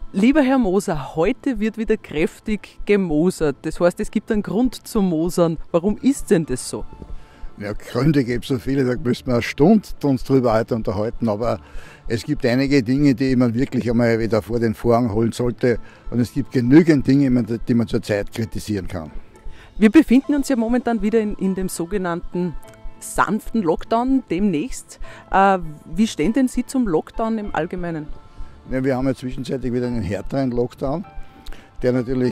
Lieber Herr Moser, heute wird wieder kräftig gemosert. Das heißt, es gibt einen Grund zum Mosern. Warum ist denn das so? Ja, Gründe gibt es so viele, da müssen wir eine Stunde uns drüber heute unterhalten, aber es gibt einige Dinge, die man wirklich einmal wieder vor den Vorhang holen sollte, und es gibt genügend Dinge, die man zurzeit kritisieren kann. Wir befinden uns ja momentan wieder in dem sogenannten sanften Lockdown demnächst. Wie stehen denn Sie zum Lockdown im Allgemeinen? Ja, wir haben ja zwischenzeitlich wieder einen härteren Lockdown, der natürlich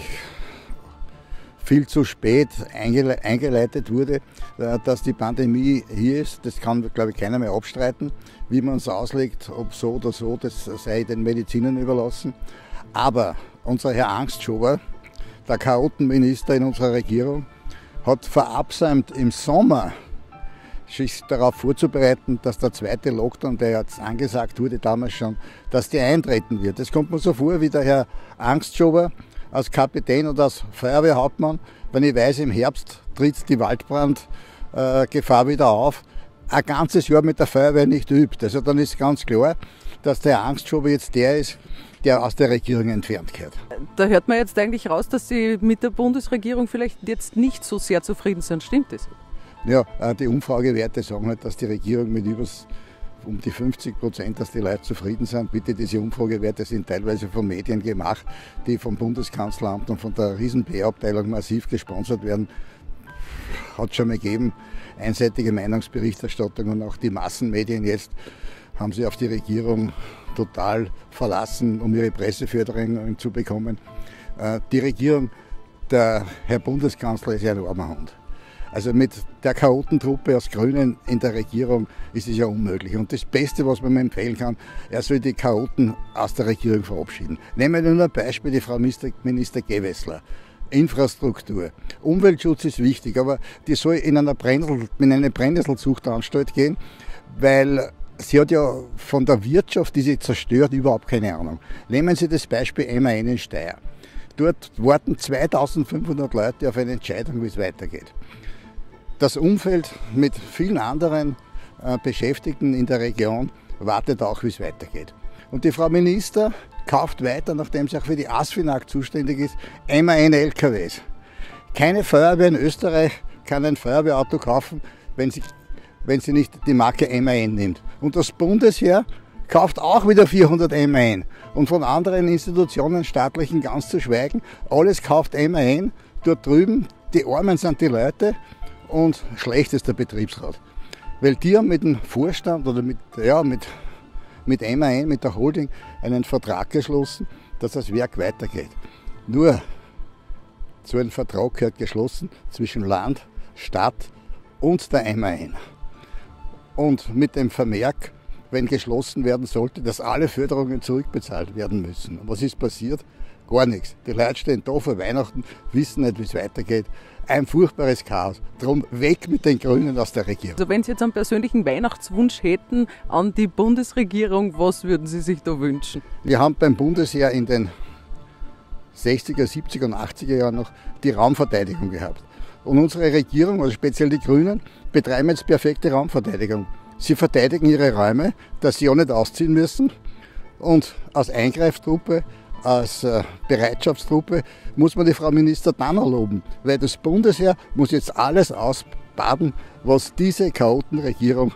viel zu spät eingeleitet wurde. Dass die Pandemie hier ist, das kann, glaube ich, keiner mehr abstreiten. Wie man es auslegt, ob so oder so, das sei den Medizinern überlassen. Aber unser Herr Angstschober, der Chaotenminister in unserer Regierung, hat verabsäumt im Sommer sich darauf vorzubereiten, dass der zweite Lockdown, der jetzt angesagt wurde damals schon, dass der eintreten wird. Das kommt mir so vor wie der Herr Angstschober als Kapitän oder als Feuerwehrhauptmann, wenn ich weiß, im Herbst tritt die Waldbrandgefahr wieder auf, ein ganzes Jahr mit der Feuerwehr nicht übt. Also dann ist ganz klar, dass der Angstschober jetzt der ist, der aus der Regierung entfernt gehört. Da hört man jetzt eigentlich raus, dass Sie mit der Bundesregierung vielleicht jetzt nicht so sehr zufrieden sind. Stimmt das? Ja, die Umfragewerte sagen halt, dass die Regierung mit um die 50%, dass die Leute zufrieden sind. Bitte, diese Umfragewerte sind teilweise von Medien gemacht, die vom Bundeskanzleramt und von der Riesen-PR-Abteilung massiv gesponsert werden. Hat schon mal gegeben, einseitige Meinungsberichterstattung, und auch die Massenmedien jetzt haben sich auf die Regierung total verlassen, um ihre Presseförderung zu bekommen. Die Regierung, der Herr Bundeskanzler, ist ja ein armer Hund. Also mit der Chaotentruppe aus Grünen in der Regierung ist es ja unmöglich. Und das Beste, was man mir empfehlen kann, er soll die Chaoten aus der Regierung verabschieden. Nehmen wir nur ein Beispiel, die Frau Minister Gewessler. Infrastruktur. Umweltschutz ist wichtig, aber die soll in eine Brennnesselzuchtanstalt gehen, weil sie hat ja von der Wirtschaft, die sie zerstört, überhaupt keine Ahnung. Nehmen Sie das Beispiel MAN in Steyr. Dort warten 2500 Leute auf eine Entscheidung, wie es weitergeht. Das Umfeld mit vielen anderen Beschäftigten in der Region wartet auch, wie es weitergeht. Und die Frau Minister kauft weiter, nachdem sie auch für die ASFINAG zuständig ist, MAN LKWs. Keine Feuerwehr in Österreich kann ein Feuerwehrauto kaufen, wenn sie nicht die Marke MAN nimmt. Und das Bundesheer kauft auch wieder 400 MAN. Und von anderen Institutionen, staatlichen, ganz zu schweigen. Alles kauft MAN. Dort drüben, die Armen sind die Leute und schlecht ist der Betriebsrat. Weil die haben mit dem Vorstand oder mit MAN, mit der Holding, einen Vertrag geschlossen, dass das Werk weitergeht. Nur so ein Vertrag gehört geschlossen zwischen Land, Stadt und der MAN. Und mit dem Vermerk, wenn geschlossen werden sollte, dass alle Förderungen zurückbezahlt werden müssen. Und was ist passiert? Gar nichts. Die Leute stehen da vor Weihnachten, wissen nicht, wie es weitergeht. Ein furchtbares Chaos. Drum weg mit den Grünen aus der Regierung. Also wenn Sie jetzt einen persönlichen Weihnachtswunsch hätten an die Bundesregierung, was würden Sie sich da wünschen? Wir haben beim Bundesheer in den 60er, 70er und 80er Jahren noch die Raumverteidigung gehabt. Und unsere Regierung, also speziell die Grünen, betreiben jetzt perfekte Raumverteidigung. Sie verteidigen ihre Räume, dass sie auch nicht ausziehen müssen. Und als Eingreiftruppe, als Bereitschaftstruppe muss man die Frau Minister dann loben. Weil das Bundesheer muss jetzt alles ausbaden, was diese Chaotenregierung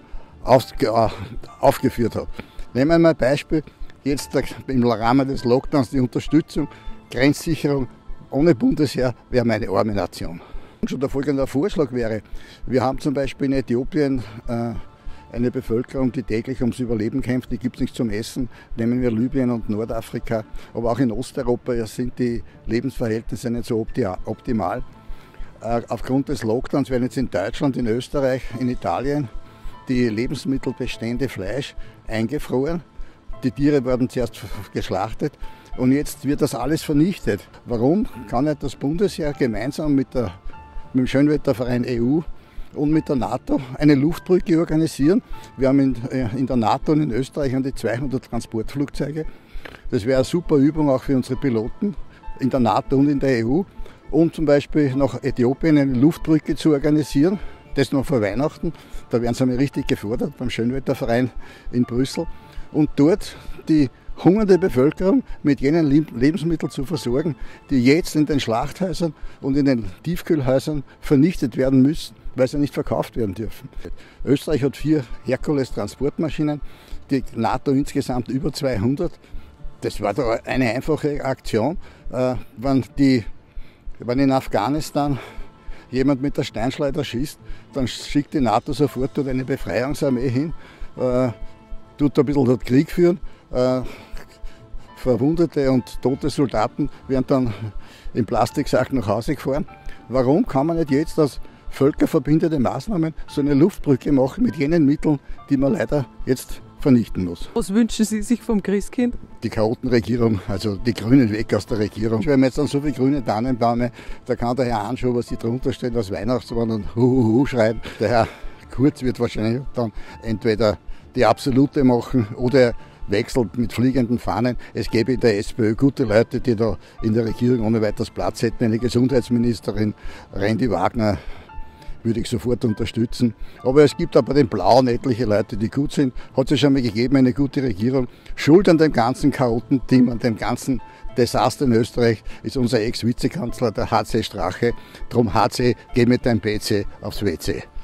aufgeführt hat. Nehmen wir mal ein Beispiel, jetzt im Rahmen des Lockdowns die Unterstützung, Grenzsicherung ohne Bundesheer wäre meine arme Nation. Schon der folgende Vorschlag wäre, wir haben zum Beispiel in Äthiopien eine Bevölkerung, die täglich ums Überleben kämpft, die gibt es nichts zum Essen. Nehmen wir Libyen und Nordafrika, aber auch in Osteuropa sind die Lebensverhältnisse nicht so optimal. Aufgrund des Lockdowns werden jetzt in Deutschland, in Österreich, in Italien die Lebensmittelbestände Fleisch eingefroren. Die Tiere werden zuerst geschlachtet und jetzt wird das alles vernichtet. Warum kann nicht das Bundesheer gemeinsam mit dem Schönwetterverein EU und mit der NATO eine Luftbrücke organisieren? Wir haben in der NATO und in Österreich die 200 Transportflugzeuge. Das wäre eine super Übung auch für unsere Piloten in der NATO und in der EU, um zum Beispiel nach Äthiopien eine Luftbrücke zu organisieren. Das noch vor Weihnachten. Da werden sie einmal richtig gefordert beim Schönwetterverein in Brüssel. Und dort die hungernde Bevölkerung mit jenen Lebensmitteln zu versorgen, die jetzt in den Schlachthäusern und in den Tiefkühlhäusern vernichtet werden müssen, weil sie nicht verkauft werden dürfen. Österreich hat 4 Herkules-Transportmaschinen, die NATO insgesamt über 200. Das war da eine einfache Aktion. Wenn in Afghanistan jemand mit der Steinschleuder schießt, dann schickt die NATO sofort dort eine Befreiungsarmee hin, tut ein bisschen dort Krieg führen. Verwundete und tote Soldaten werden dann im Plastiksack nach Hause gefahren. Warum kann man nicht jetzt als völkerverbindende Maßnahmen so eine Luftbrücke machen mit jenen Mitteln, die man leider jetzt vernichten muss? Was wünschen Sie sich vom Christkind? Die Chaotenregierung, also die Grünen weg aus der Regierung. Wenn wir jetzt dann so viele grüne Tannenbäume, da kann der Herr Anschober, was sie drunter stehen, als Weihnachtsmann und Huhuhu schreien. Der Herr Kurz wird wahrscheinlich dann entweder die Absolute machen oder wechselt mit fliegenden Fahnen. Es gäbe in der SPÖ gute Leute, die da in der Regierung ohne weiteres Platz hätten. Eine Gesundheitsministerin, Randy Wagner, würde ich sofort unterstützen. Aber es gibt auch bei den Blauen etliche Leute, die gut sind. Hat es schon mal gegeben, eine gute Regierung. Schuld an dem ganzen Chaotenteam, an dem ganzen Desaster in Österreich ist unser Ex-Vizekanzler, der HC Strache. Drum HC, geh mit deinem PC aufs WC.